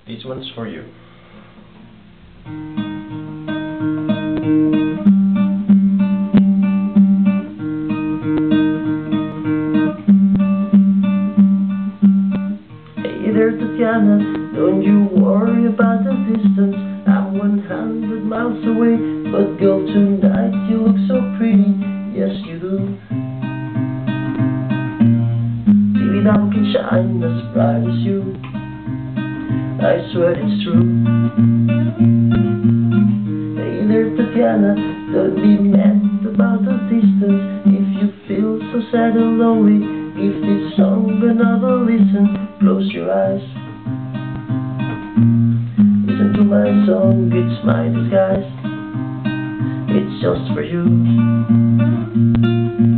This one's for you. Hey there, Tatjana, don't you worry about the distance. I'm 100 miles away, but girl, tonight you look so pretty. Yes, you do. Baby, now can shine as bright as you. I swear it's true. Hey there, Tatjana, don't be mad about the distance. If you feel so sad and lonely, give this song another listen. Close your eyes, listen to my song, it's my disguise. It's just for you.